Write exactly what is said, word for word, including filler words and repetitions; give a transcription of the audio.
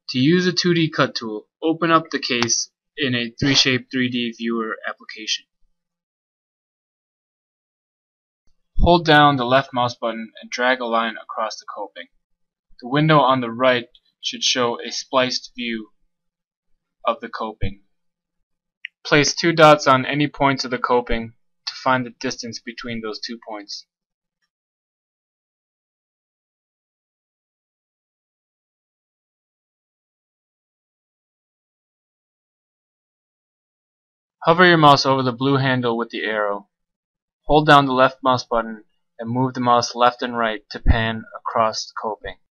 To use a two D cut tool, open up the case in a three shape three D viewer application. Hold down the left mouse button and drag a line across the coping. The window on the right should show a spliced view of the coping. Place two dots on any points of the coping to find the distance between those two points. Hover your mouse over the blue handle with the arrow. Hold down the left mouse button and move the mouse left and right to pan across the coping.